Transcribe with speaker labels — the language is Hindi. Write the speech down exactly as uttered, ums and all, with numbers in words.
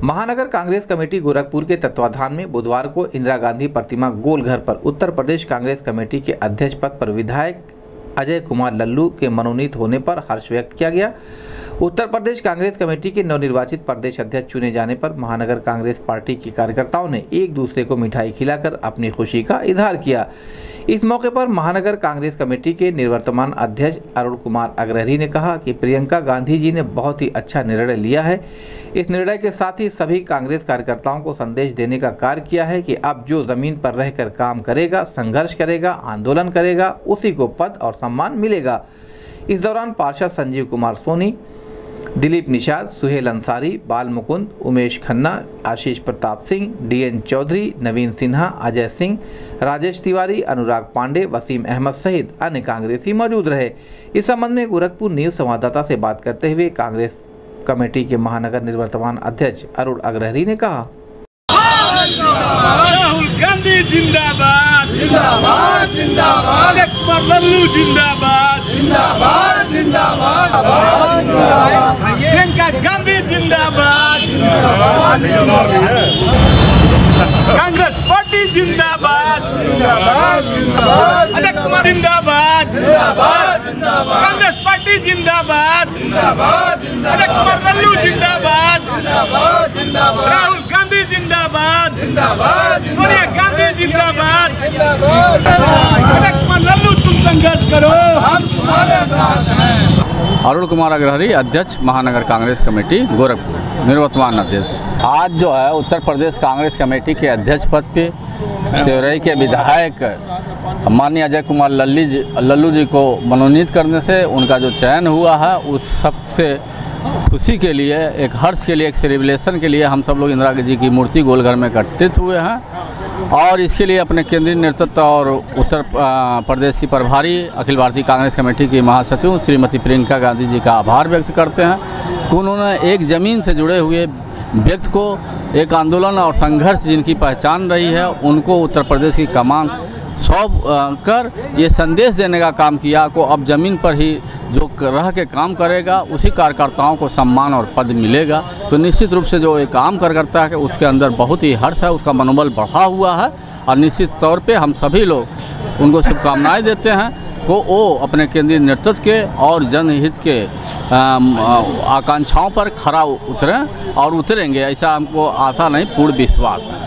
Speaker 1: महानगर कांग्रेस कमेटी गोरखपुर के तत्वाधान में बुधवार को इंदिरा गांधी प्रतिमा गोलघर पर उत्तर प्रदेश कांग्रेस कमेटी के अध्यक्ष पद पर विधायक अजय कुमार लल्लू के मनोनीत होने पर हर्ष व्यक्त किया गया। उत्तर प्रदेश कांग्रेस कमेटी के नवनिर्वाचित प्रदेश अध्यक्ष चुने जाने पर महानगर कांग्रेस पार्टी के कार्यकर्ताओं ने एक दूसरे को मिठाई खिलाकर अपनी खुशी का इजहार किया। इस मौके पर महानगर कांग्रेस कमेटी के निवर्तमान अध्यक्ष अरुण कुमार अग्रहरी ने कहा कि प्रियंका गांधी जी ने बहुत ही अच्छा निर्णय लिया है। इस निर्णय के साथ ही सभी कांग्रेस कार्यकर्ताओं को संदेश देने का कार्य किया है कि अब जो जमीन पर रहकर काम करेगा, संघर्ष करेगा, आंदोलन करेगा, उसी को पद और सम्मान मिलेगा। इस दौरान पार्षद संजीव कुमार सोनी, दिलीप निषाद, सुहेल अंसारी, बाल मुकुंद, उमेश खन्ना, आशीष प्रताप सिंह, डीएन चौधरी, नवीन सिन्हा, अजय सिंह, राजेश तिवारी, अनुराग पांडे, वसीम अहमद सहित अन्य कांग्रेसी मौजूद रहे। इस संबंध में गोरखपुर न्यूज संवाददाता से बात करते हुए कांग्रेस कमेटी के महानगर निवर्तमान अध्यक्ष अरुण अग्रहरी ने कहा,
Speaker 2: राहुल गांधी जिंदाबाद जिंदाबाद जिंदाबाद, लल्लू जिंदाबाद जिंदाबाद जिंदाबाद, प्रियंका गांधी जिंदाबाद जिंदाबाद, कांग्रेस पार्टी जिंदाबाद जिंदाबाद जिंदाबाद, अजय कुमार जिंदाबाद जिंदाबाद जिंदाबाद, कांग्रेस पार्टी जिंदाबाद जिंदाबाद जिंदाबाद, अजय कुमार लल्लू जिंदाबाद जिंदाबाद जिंदाबाद, राहुल गांधी जिंदाबाद जिंदाबाद, सोनिया गांधी जिंदाबाद जिंदाबाद, अजय कुमार लल्लू तुम संघर्ष करो, हम तुम्हारे साथ हैं।
Speaker 3: अरुण कुमार अग्रहरी, अध्यक्ष महानगर कांग्रेस कमेटी गोरखपुर, निवर्तमान अध्यक्ष। आज जो है उत्तर प्रदेश कांग्रेस कमेटी के अध्यक्ष पद पे सेवरई के विधायक माननीय अजय कुमार लल्ली जी लल्लू जी को मनोनीत करने से उनका जो चयन हुआ है, उस सबसे खुशी के लिए, एक हर्ष के लिए, एक सेलिब्रेशन के लिए हम सब लोग इंदिरा जी की मूर्ति गोलघर में एकत्रित हुए हैं और इसके लिए अपने केंद्रीय नेतृत्व और उत्तर प्रदेश की प्रभारी अखिल भारतीय कांग्रेस कमेटी की महासचिव श्रीमती प्रियंका गांधी जी का आभार व्यक्त करते हैं कि उन्होंने एक ज़मीन से जुड़े हुए व्यक्ति को एक आंदोलन और संघर्ष जिनकी पहचान रही है, उनको उत्तर प्रदेश की कमान सौंप कर ये संदेश देने का काम किया को अब ज़मीन पर ही जो रह के काम करेगा उसी कार्यकर्ताओं को सम्मान और पद मिलेगा। तो निश्चित रूप से जो एक काम कार्यकर्ता है उसके अंदर बहुत ही हर्ष है, उसका मनोबल बढ़ा हुआ है और निश्चित तौर पे हम सभी लोग उनको शुभकामनाएं देते हैं को वो अपने केंद्रीय नेतृत्व के और जनहित के आकांक्षाओं पर खरा उतरें और उतरेंगे, ऐसा हमको आशा नहीं, पूर्ण विश्वास है।